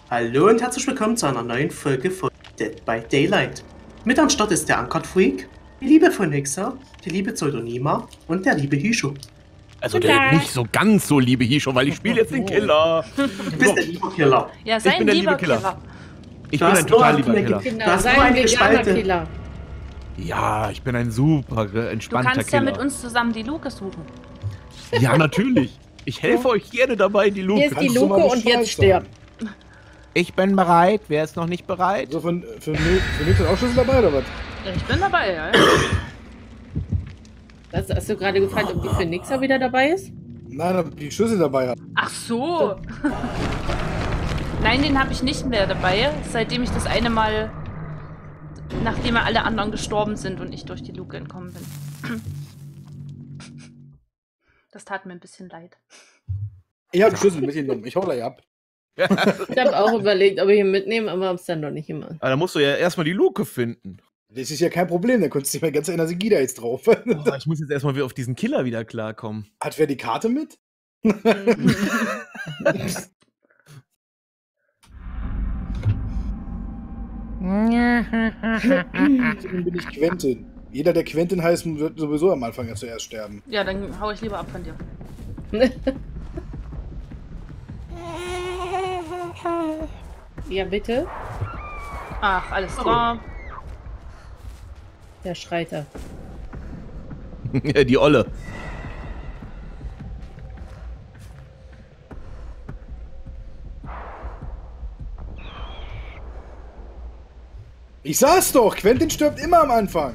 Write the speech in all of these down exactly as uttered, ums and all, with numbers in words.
Hallo und herzlich willkommen zu einer neuen Folge von Dead by Daylight. Mit am Start ist der Uncut Freak, die liebe Phonixa, die liebe Pseudonyma und der liebe Hisho. Also der nicht so ganz so liebe Hisho, weil ich spiele jetzt den Killer. Du bist der liebe Killer. Ja, sei ich bin der liebe Killer. Killer. Ich du bin ein total lieber Killer. Genau, du hast sei nur ein eine Spalte. Killer. Ja, ich bin ein super entspannter Killer. Du kannst Killer. ja mit uns zusammen die Luke suchen. Ja, natürlich. Ich helfe oh. euch gerne dabei, die Luke. Hier ist die Luke und jetzt stirbt. Ich bin bereit. Wer ist noch nicht bereit? So, für, für, für mich sind auch Schlüssel dabei, oder was? Ja, ich bin dabei, ja. Was, hast du gerade gefragt, ob die Phonixa wieder dabei ist? Nein, ob die Schlüssel dabei hat. Ach so. Nein, den habe ich nicht mehr dabei, seitdem ich das eine Mal, nachdem alle anderen gestorben sind und ich durch die Luke entkommen bin. Das tat mir ein bisschen leid. Ich habe den Schlüssel mitgenommen. Ich hau gleich ab. Ich habe auch überlegt, ob ich ihn mitnehme, aber hab's dann doch nicht gemacht. Aber da musst du ja erstmal die Luke finden. Das ist ja kein Problem, da konntest du nicht mehr ganz erinnern, Gida jetzt drauf. Oh, ich muss jetzt erstmal wieder auf diesen Killer wieder klarkommen. Hat wer die Karte mit? Deswegen bin ich Quentin. Jeder, der Quentin heißt, wird sowieso am Anfang ja zuerst sterben. Ja, dann hau ich lieber ab von dir. Ja, bitte? Ach, alles klar. Der Schreiter. Die Olle. Ich sag's doch, Quentin stirbt immer am Anfang.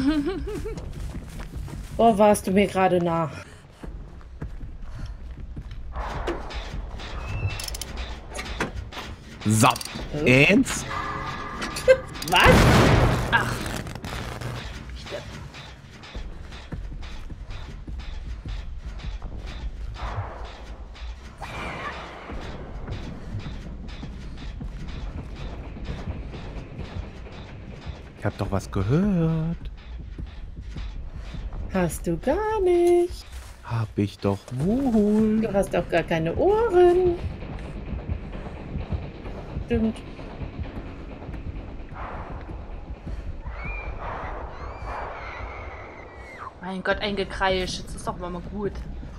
Oh, warst du mir gerade nah. So. Oh. Eins. Was? Ach. Ich hab doch was gehört. Hast du gar nicht. Hab ich doch wohl. Du hast doch gar keine Ohren. Stimmt. Mein Gott, ein Gekreisch. Jetzt ist doch mal gut.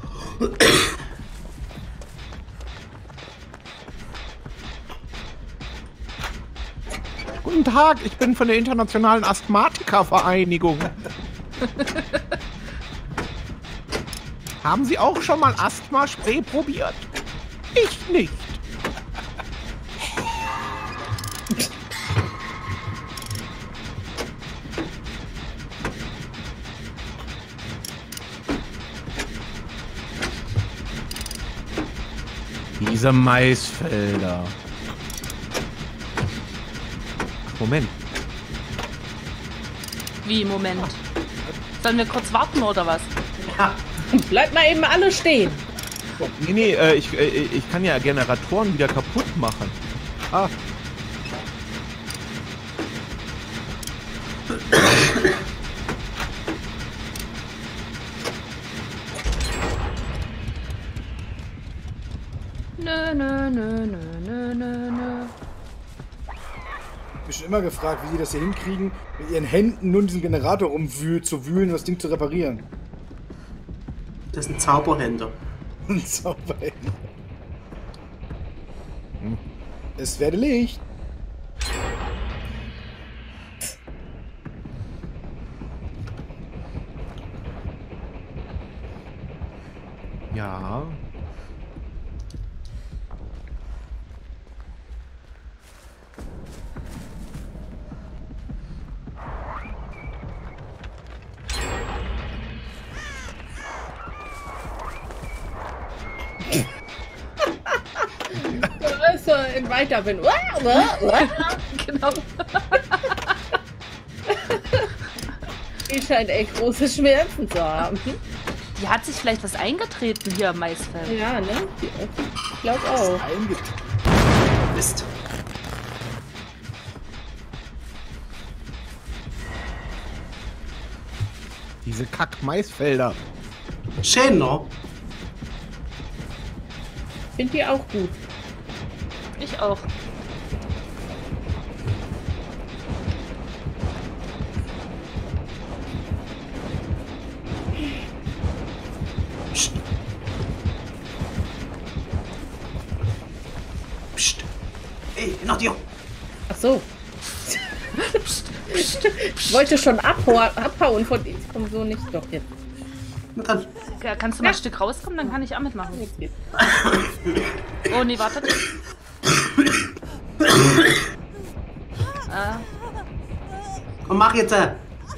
Guten Tag, ich bin von der Internationalen Asthmatikervereinigung. Haben Sie auch schon mal Asthma-Spray probiert? Ich nicht. Diese Maisfelder. Moment. Wie, Moment? Sollen wir kurz warten oder was? Ja. Bleibt mal eben alle stehen. Nee, nee, äh, ich, äh, ich kann ja Generatoren wieder kaputt machen. Ah. Nö, nö, nö, nö, nö, nö, nö. Ich bin schon immer gefragt, wie die das hier hinkriegen, mit ihren Händen nur diesen Generator rumwühlen, zu wühlen und das Ding zu reparieren. Das sind Zauberhände. Ein Zauberhände. Hm. Es werde Licht. Ja. So, in weiter bin. Genau. Die scheint echt große Schmerzen zu haben. Die hat sich vielleicht was eingetreten hier am Maisfeld. Ja, ne? Ich glaube auch. Eingetreten. Mist. Diese Kack-Maisfelder. Schöner. Finde die auch gut. Ich auch. Ey, Nadia! Ach so. Ich wollte schon abhauen, abhauen von ich komme so nicht. Doch, jetzt. Na dann. Ja, kannst du mal ein Stück rauskommen, dann kann ich auch mitmachen. Jetzt geht's. Oh, nee, wartet. ah. Komm, mach jetzt! Äh.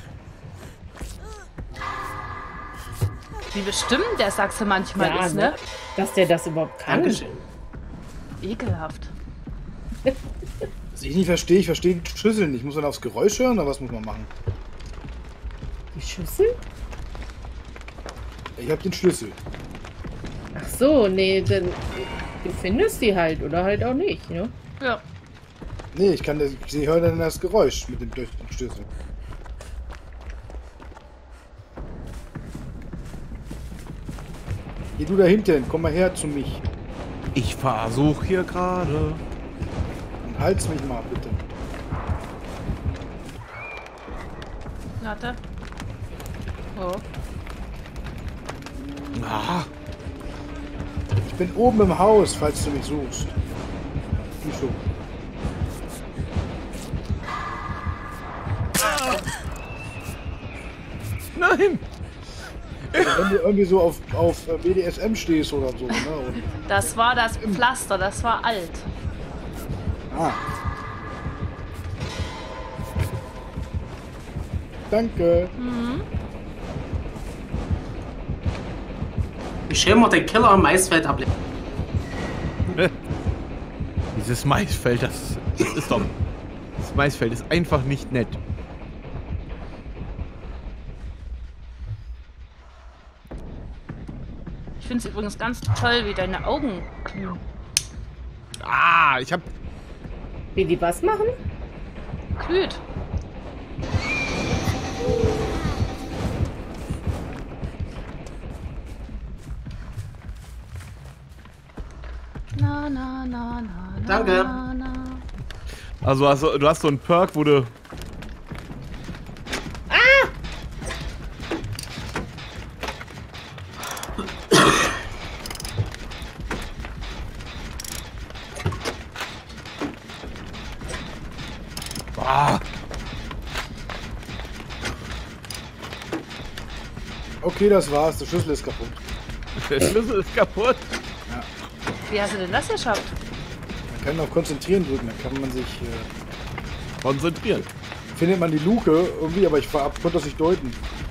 Wie bestimmt der Sachse manchmal Ja, ist, ne? ne? Dass der das überhaupt kann. Dankeschön. Ekelhaft. Was ich nicht verstehe, ich verstehe die Schüsseln nicht. Muss man aufs Geräusch hören oder was muss man machen? Die Schüssel? Ich habe den Schlüssel. Ach so, nee, dann du findest die halt oder halt auch nicht, ne? Ja. Nee, ich kann das, ich höre dann das Geräusch mit dem durch den Schlüssel. Geh du da hinten, komm mal her zu mich. Ich versuche hier gerade. Und halt's mich mal, bitte. Warte. Oh. Ah, Ich bin oben im Haus, falls du mich suchst. Wieso? nein! Wenn du irgendwie so auf, auf B D S M stehst oder so, ne? Und, Das war das Pflaster, das war alt. ah. Danke. Ich schirm mal den Killer am Maisfeld ab. Dieses Maisfeld, das, das ist doch... Das Maisfeld ist einfach nicht nett. Ich finde es übrigens ganz toll, wie deine Augen glühen. Ah, ich hab... Wie die was machen? Glüht. Na, na, na, na, na, Danke. na, na. Also hast du, du hast so einen Perk, wo du... Ah, Okay, das war's. Der Schlüssel ist kaputt. der Schlüssel ist kaputt. Wie hast du denn das geschafft? Man kann auf Konzentrieren drücken, dann kann man sich. Äh, Konzentrieren. findet man die Luke irgendwie, aber ich war ab, konnte das nicht deuten.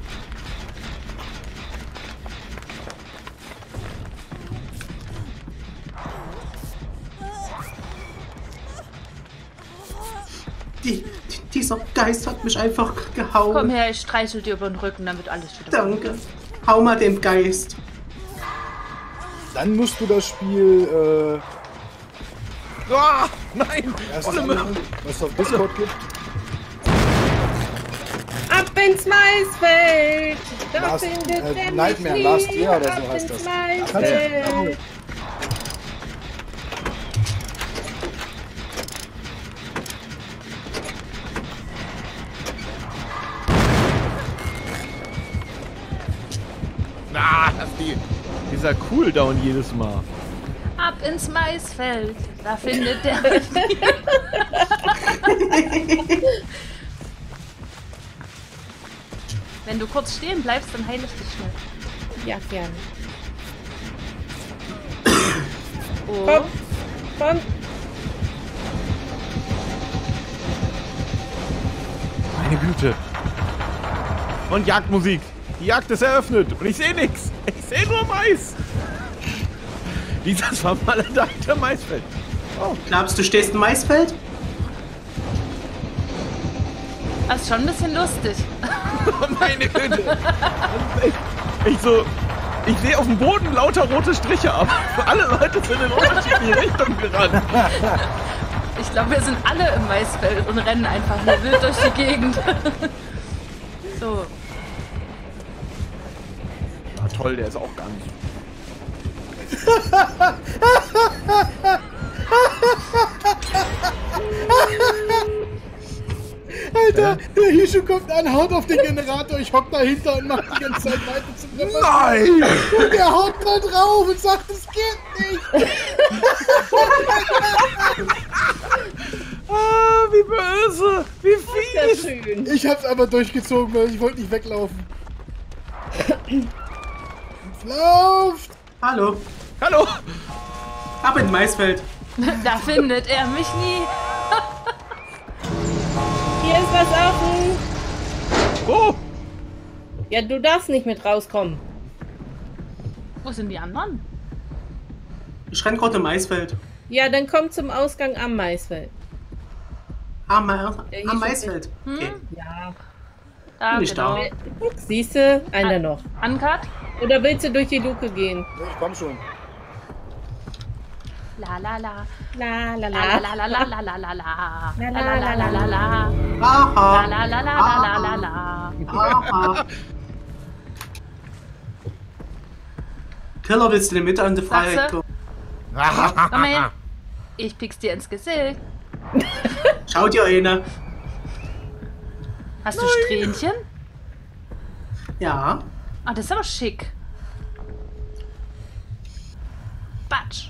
Die, die, dieser Geist hat mich einfach gehauen. Komm her, ich streichel dir über den Rücken, dann wird alles wieder. Danke. Hau mal dem Geist. Dann musst du das Spiel Ah, nein! äh, erst Volle anhören, was es auf Discord gibt. Ab ins Maisfeld! Da Last- findet äh, der Nightmare mich Last nie. Year oder so Ab heißt ins das. Maisfeld. Ah, das ist die, dieser Cooldown jedes Mal. Ab ins Maisfeld, da findet der mich. Wenn du kurz stehen bleibst, dann heile ich dich schnell. Ja, gerne. Oh. Komm, komm. Meine Güte. Und Jagdmusik. Die Jagd ist eröffnet und ich sehe nichts. Ich sehe nur Mais. Dieses vermaledeite Maisfeld. Glaubst du, stehst im Maisfeld? Das ist schon ein bisschen lustig. Oh, meine Güte. Ich, ich so... Ich sehe auf dem Boden lauter rote Striche ab. Alle Leute sind in unterschiedliche Richtungen gerannt. Ich glaube, wir sind alle im Maisfeld und rennen einfach nur wild durch die Gegend. So. Na toll, der ist auch ganz... Alter, der Hischu kommt an, haut auf den Generator, ich hock dahinter und mach die ganze Zeit weiter zum Reparieren. Nein! Und der haut da drauf und sagt, es geht nicht. Ah, wie böse! Wie Sehr fies! schön. Ich hab's aber durchgezogen, weil ich wollte nicht weglaufen. Lauft! Hallo. Hallo! Ab in Maisfeld. Da findet er mich nie. Hier ist was offen. Wo? Ja, du darfst nicht mit rauskommen. Wo sind die anderen? Ich renn gerade im Maisfeld. Ja, dann komm zum Ausgang am Maisfeld. Am, Ma Ja, hier am schon Maisfeld. Okay. Ja. Da, Bin ich genau. da? Siehst du? Einer noch. Uncut? Oder willst du durch die Luke gehen? Ja, ich komm schon. La la la. La la La la. la la la la la la la. La, La la, la la la la la. Aha. La la la la la la la. Aha. Killer, willst du in der Mitte an die Freiheit Sagst kommen? Komm her. Ich pick's dir ins Gesicht. Schau dir eine. Hast du Strähnchen? Ja. Ah, das ist aber schick. Batsch.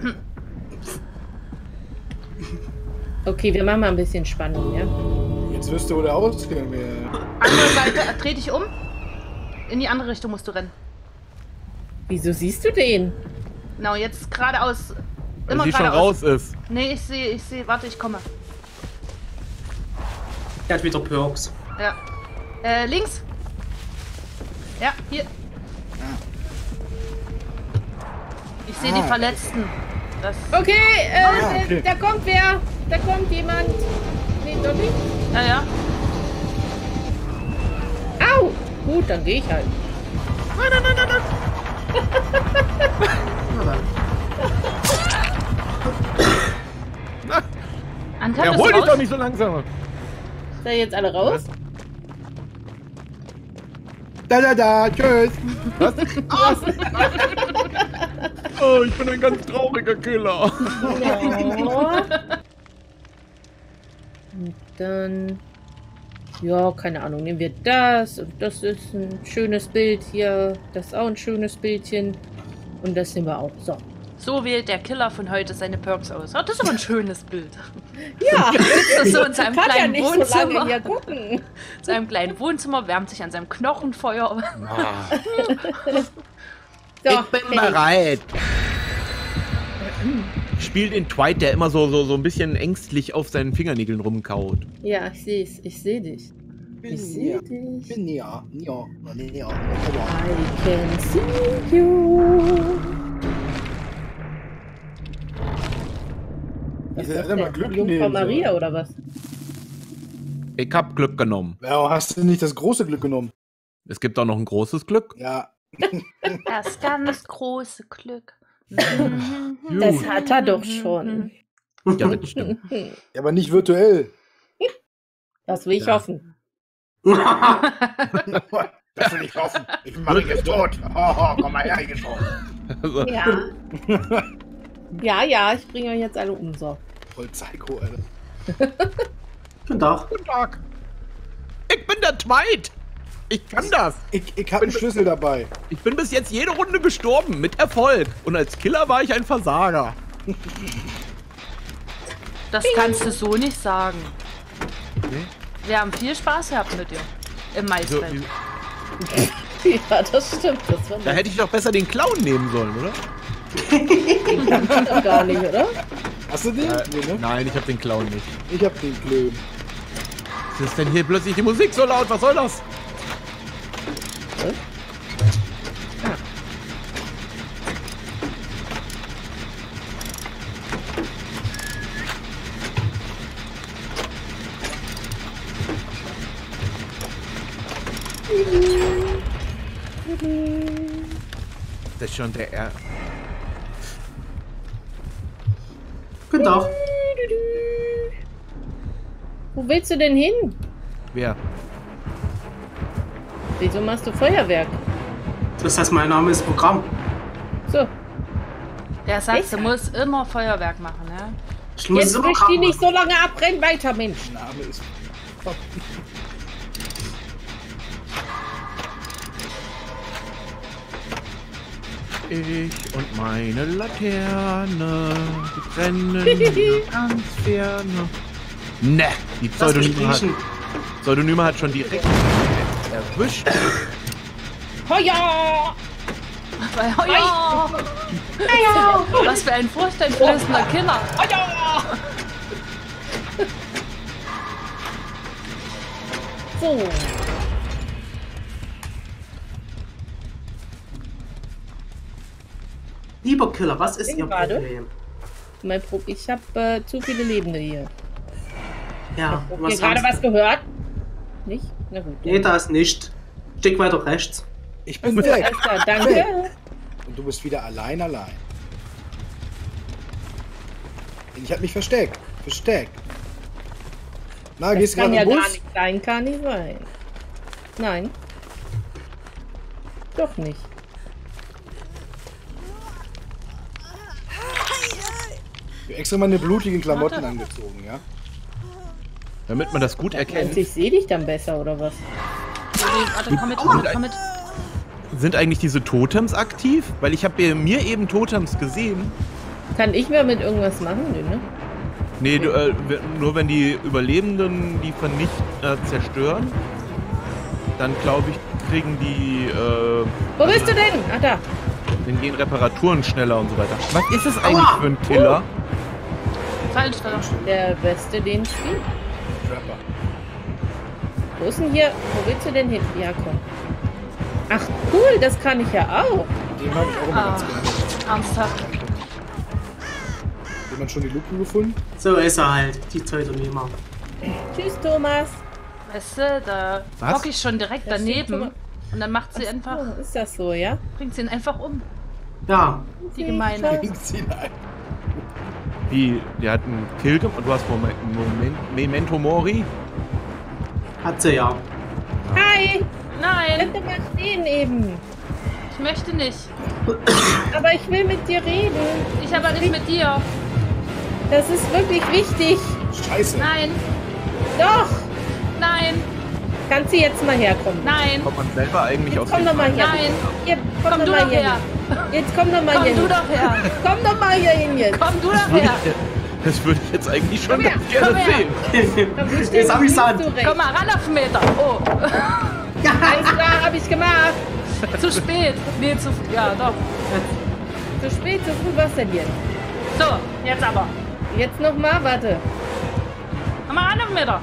Okay, wir machen mal ein bisschen Spannung, ja? Jetzt wirst du, wo der Ausgang wäre. Andere Seite, dreh dich um. In die andere Richtung musst du rennen. Wieso siehst du den? Genau, jetzt geradeaus. Weil Immer sie schon geradeaus. raus ist. Nee, ich sehe, ich sehe. Warte, ich komme. Der hat wieder Perks. Ja. Äh, links. Ja, hier. Ich sehe die Ah. Verletzten. Das. Okay, äh, Ah, okay. da kommt wer. Da kommt jemand. Nee, doch nicht. Ja, ja. Au! Gut, dann gehe ich halt. Anka, Ja, bist hol du dich raus? doch nicht so langsam. Ist da jetzt alle raus? Da, da, da, tschüss. Oh, ich bin ein ganz trauriger Killer. Ja. Und dann... Ja, keine Ahnung, nehmen wir das. Und das ist ein schönes Bild hier. Das ist auch ein schönes Bildchen. Und das nehmen wir auch. So. So wählt der Killer von heute seine Perks aus. Oh, das ist aber ein schönes Bild. Ja, Sitzt er so in seinem kann ja kleinen nicht so lange Wohnzimmer. hier gucken. In seinem kleinen Wohnzimmer, wärmt sich an seinem Knochenfeuer. So, Ich bin hey. bereit. Spielt in Twilight, der immer so, so, so ein bisschen ängstlich auf seinen Fingernägeln rumkaut. Ja, ich sehe es. Ich sehe dich. Ich sehe dich. bin ja, ja, ja. I can see you. Was Ich ist hätte das mal denn? Glück Jungfrau nehmen Maria sollen. oder was? Ich hab Glück genommen. Warum hast du nicht das große Glück genommen? Es gibt auch noch ein großes Glück. Ja. Das ganz große Glück. Das hat er doch schon. Ja, das stimmt. Ja, aber nicht virtuell. Das will ich Ja. hoffen. Das will ich hoffen. Ich mache dich jetzt tot. Oh, oh, komm mal her, hier schon. Also, Ja. Ja, ja, ich bringe euch jetzt alle um. So. Voll Psycho, Alter. Guten Tag. Guten Tag. Ich bin der Twilight. Ich kann das. Ich, ich habe einen Schlüssel dabei. Ich bin bis jetzt jede Runde gestorben, mit Erfolg. Und als Killer war ich ein Versager. Das kannst du so nicht sagen. Nee? Wir haben viel Spaß gehabt mit dir. Im So, Maisfeld. Ja, das stimmt. Das war da hätte ich doch besser den Clown nehmen sollen, oder? doch gar nicht, oder? Hast du den? Äh, Nee, ne? Nein, ich hab den Clown nicht. Ich hab den Klön. Was ist denn hier plötzlich die Musik so laut? Was soll das? Das ist schon der R. Guten Tag. Wo willst du denn hin? Wer? Wieso machst du Feuerwerk? Das heißt, mein Name ist Programm. So, Der sagt, du musst immer Feuerwerk machen, ja? Ich muss jetzt immer wisch die Kram nicht so lange abbrennen. Weiter, Mensch. Name ist. Ich und meine Laterne, die brennen ganz ferne. Ne, die Lass mich Pseudonyme hat, riechen. Pseudonyme hat schon direkt erwischt. Heuer! Weil, oh ja. Was für ein furchteinflößender Killer. So. Lieber Killer, was ist Bin Ihr gerade. Problem? Mein Pro ich habe äh, zu viele Lebende hier. Ja, Habt ihr was gerade haben was gehört? Nicht? Na gut. Sie? Nee, da ist nicht. Stück weiter rechts. Ich bin So, weg. alles klar, danke. Und du bist wieder allein, allein. Ich hab mich versteckt. Versteckt. Na, Das gehst du kann gerade ja im gar Bus? nicht sein, kann nicht sein. Nein. Doch nicht. Ich hab extra meine blutigen Klamotten Warte. angezogen, ja? Damit man das gut erkennt. Meinst du, ich sehe dich dann besser, oder was? Warte, komm mit, komm mit, komm mit. Sind eigentlich diese Totems aktiv? Weil ich habe mir eben Totems gesehen. Kann ich mir mit irgendwas machen? Nö, ne? Nee, du, äh, w- nur wenn die Überlebenden die vernicht, äh, zerstören, dann glaube ich, kriegen die, äh, Wo bist du denn? Ah, da. dann gehen Reparaturen schneller und so weiter. Was ist es eigentlich für ein Killer? Falsch, verdammt. Der Beste, den spielt. Trapper. Wo ist denn hier? Wo willst du denn hin? Ja, komm. Ach, cool, das kann ich ja auch. Den habe ich auch immer Ah. ganz gerne. Ernsthaft. Hat jemand schon die Lupe gefunden? So ist er halt, die Pseudonyme. Tschüss, Thomas. Weißt du, da Was? hocke ich schon direkt Das sieht schon daneben. mal- Und dann macht sie einfach, Oh, ist das so, ja? bringt sie ihn einfach um. Ja, Die Gemeine. Bringt sie ein. Wie, der hat einen Kill gemacht und du hast Moment, Moment, Memento Mori? hat sie ja. Hi! Nein, Bitte mal stehen eben. ich möchte nicht. Aber ich will mit dir reden. Ich aber nicht mit dir. Das ist wirklich wichtig. Scheiße. Nein, Doch! nein, Kannst du jetzt mal herkommen? nein. Kommt man selber eigentlich aus Jetzt komm dem doch mal her. Nein. Hier, komm, Komm doch du mal doch hier. her. hin. Jetzt komm doch mal Komm hier. du hin. doch her. Komm doch mal hier hin jetzt. Komm du doch würde her. ich, Das würde ich jetzt eigentlich schon Komm her, ganz gerne komm her. sehen. Da bist Ist amüsant. du recht. Komm mal ran auf den Meter. Oh, Alles klar, hab ich gemacht. zu spät. Nee, zu früh. Ja, doch. Zu spät, zu früh war's denn jetzt? So, jetzt aber. Jetzt noch mal, warte. Komm mal ran auf den Meter.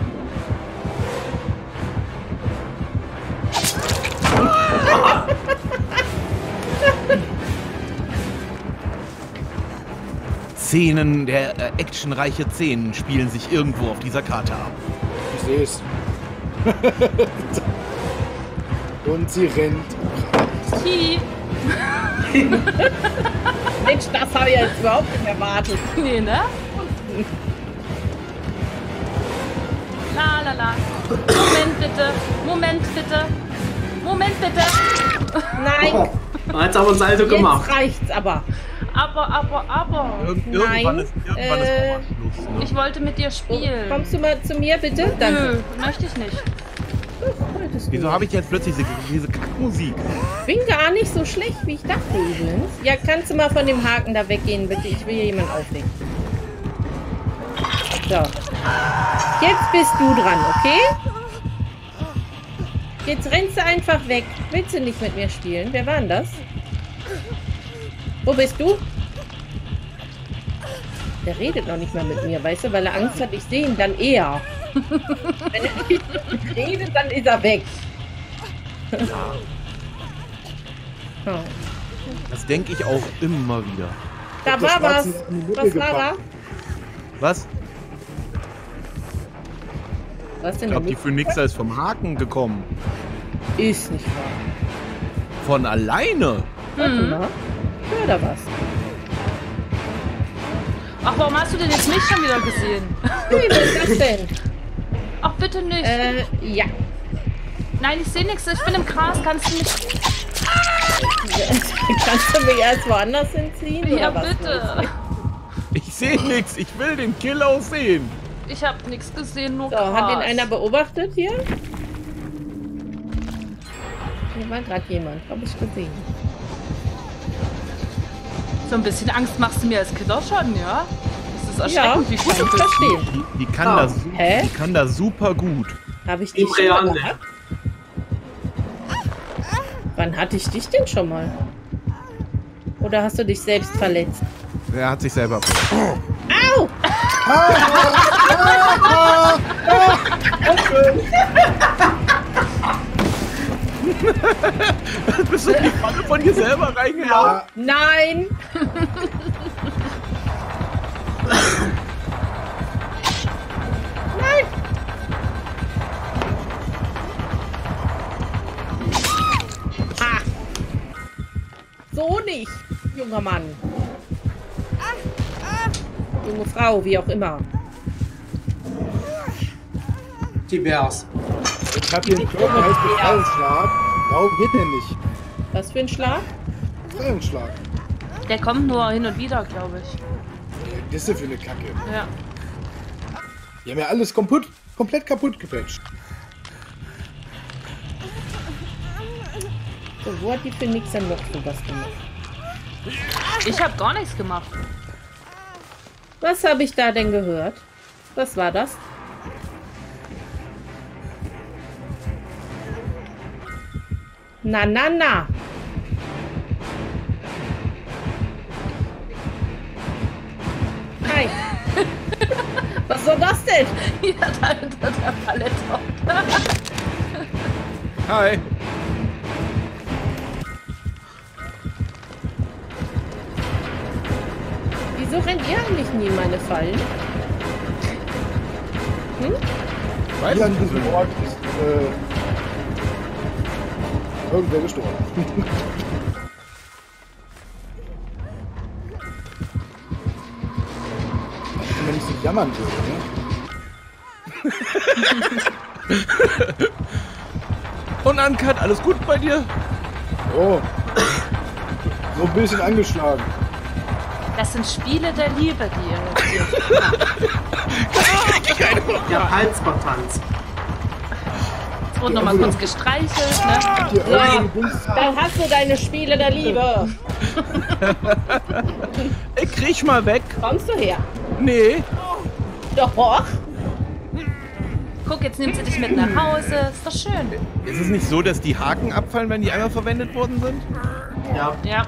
Szenen, der äh, actionreiche Szenen spielen sich irgendwo auf dieser Karte ab. Ich sehe es. Und sie rennt. Hi. Mensch, das habe ich jetzt überhaupt nicht erwartet. Nee, ne? La la la. Moment bitte. Moment bitte. Moment bitte. Nein, Jetzt haben wir uns also gemacht. jetzt reicht's aber. Aber, aber, aber. Irgend, Nein, irgendwann ist, irgendwann äh, ist auch mal Schluss. Ne? Ich wollte mit dir Oh, spielen. kommst du mal zu mir, bitte? Danke. Nö, möchte ich nicht. Wolltest du. Wieso habe ich jetzt plötzlich diese, diese Kackmusik? Bin gar nicht so schlecht, wie ich dachte übrigens. Ja, kannst du mal von dem Haken da weggehen, bitte? Ich will hier jemanden auflegen. So. Jetzt bist du dran, okay? Jetzt rennst du einfach weg. Willst du nicht mit mir spielen? Wer war denn das? Wo bist du? Der redet noch nicht mal mit mir, weißt du, weil er Angst hat, ich sehe ihn dann eher. Wenn er nicht mit mir redet, dann ist er weg. Oh. Das denke ich auch immer wieder. Da der war was. Schwarzen in die Mucke Was war da? gepackt. Was? Was denn? Ich glaube, die da? Phoenixa ist vom Haken gekommen. Ist nicht wahr. Von alleine. Warte Mhm. mal. Hör da was. Ach, warum hast du denn jetzt mich schon wieder gesehen? Wie ist das denn? Ach, bitte nicht. Äh, ja. Nein, ich sehe nichts. Ich bin im Gras. Kannst du mich... Kannst du mich erst woanders hinziehen? Ja, oder was? bitte. Ich sehe nichts. Ich will den Kill auch sehen. Ich habe nichts gesehen, nur So, Gras. hat den einer beobachtet hier? Hier war gerade jemand, habe ich gesehen. So ein bisschen Angst machst du mir als Killer schon, ja? Das ist erschreckend, wie gut kann du ich bist. verstehen. Die, die, kann Ah. das, su- Hä? die kann das super gut. Habe ich Im dich schon mal Realen. gehabt? Wann hatte ich dich denn schon mal? Oder hast du dich selbst verletzt? Er hat sich selber. Au! Bist du in die Falle von dir selber reingelaufen? Nein! Nein! Ha! So nicht, junger Mann. Junge Frau, wie auch immer. Divers. Ich hab hier einen Körper, der heißt Befreiungsschlag. Warum geht der nicht? Was für ein Schlag? Befreiungsschlag. Der kommt nur hin und wieder, glaube ich. Das ist ja für eine Kacke. Ja. Die haben ja alles kaputt, komplett kaputt gepatcht. So, wo hat die Phoenix dann noch sowas gemacht? Ich habe gar nichts gemacht. Was habe ich da denn gehört? Was war das? Na, na, na. Hi. Was soll das denn? Ja, da unter der Palette. Hi. Wieso rennt ihr eigentlich nie in meine Fallen? Hm? Weiß Hier an ich diesem nicht. Ort ist äh, irgendwer gestorben. Wenn man nicht so jammern würde, ne? Und Uncut, alles gut bei dir? Oh. So ein bisschen angeschlagen. Das sind Spiele der Liebe, die ihr hier. Der Halsbartanz. Es wurde nochmal kurz gestreichelt, ne? Hier irgendwie Dings. Dann hast du deine Spiele der Liebe. Ich krieg mal weg. Kommst du her? Nee. Doch. Guck, jetzt nimmt sie dich mit nach Hause. Ist doch schön. Ist es nicht so, dass die Haken abfallen, wenn die einmal verwendet worden sind? Ja. Ja.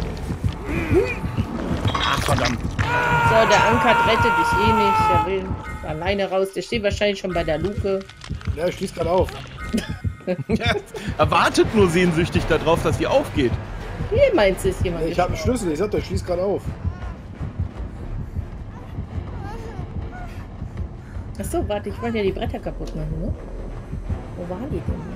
Ach, verdammt. So, der Ankert rettet dich eh nicht. Der will alleine raus. Der steht wahrscheinlich schon bei der Luke. Ja, ich schließ gerade auf. Er wartet nur sehnsüchtig darauf, dass die aufgeht. Hier meinst du, ist jemand. Ich habe einen Schlüssel, ich sag doch, ich schließ gerade auf. Achso, warte, ich wollte ja die Bretter kaputt machen, ne? Wo war die denn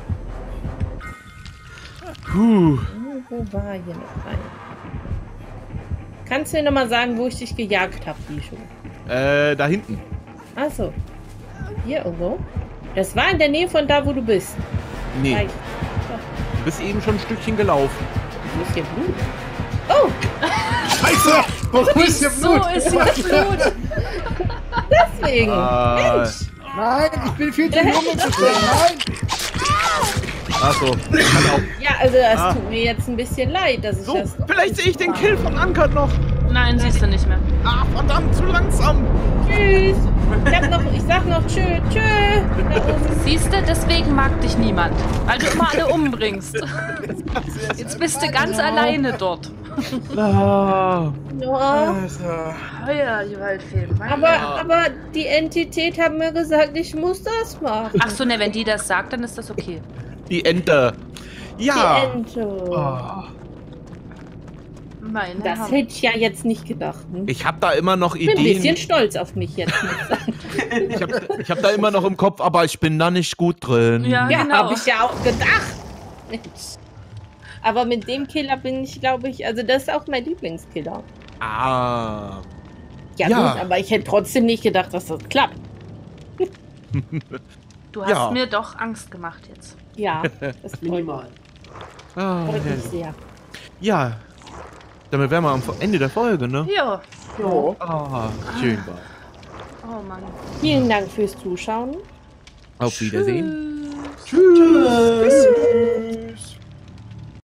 jetzt? Puh. Wo war hier noch eine? Kannst du mir nochmal sagen, wo ich dich gejagt habe, die schon? Äh, da hinten. Achso. Hier irgendwo? Das war in der Nähe von da, wo du bist. Nee, Gleich. du bist eben schon ein Stückchen gelaufen. Wo ist hier Blut? Oh, Scheiße! Warum ist hier So Blut? ist hier Blut. deswegen. Ah. Mensch. Nein, ich bin viel zu jung, um zu sterben. Nein! Achso. Kann auch. Ja, also es Ah. tut mir jetzt ein bisschen leid, dass ich So, das... vielleicht sehe ich den Kill von Uncut noch. Nein, siehst du nicht mehr. Ah, verdammt, zu langsam. Tschüss. Ich, hab noch, ich sag noch tschö, tschö. Da oben. Siehst du, deswegen mag dich niemand. Weil du immer alle umbringst. Jetzt bist du ganz alleine dort. Ah. Ja, Heuer, die Waldfee. aber, aber die Entität hat mir gesagt, ich muss das machen. Ach so, ne, wenn die das sagt, dann ist das okay. Die Ente. Ja. Die Ente. Oh. Meine Das Herren. hätte ich ja jetzt nicht gedacht. Hm? Ich habe da immer noch Ich bin ein bisschen Ideen. stolz auf mich jetzt. Muss ich sagen. Ich habe ich hab da immer noch im Kopf, aber ich bin da nicht gut drin. Ja, Ja, genau. habe ich ja auch gedacht. Mensch. Aber mit dem Killer bin ich, glaube ich, also das ist auch mein Lieblingskiller. Ah. Ja, Ja. gut, aber ich hätte trotzdem nicht gedacht, dass das klappt. Du hast Ja. mir doch Angst gemacht jetzt. Ja, das freut, Minimal. ah freut mich ja. sehr. ja. Damit wären wir am Ende der Folge, ne? Ja. Ja. Ah, schön war. Oh Mann. Vielen Dank fürs Zuschauen. Auf Wiedersehen. Tschüss. Tschüss.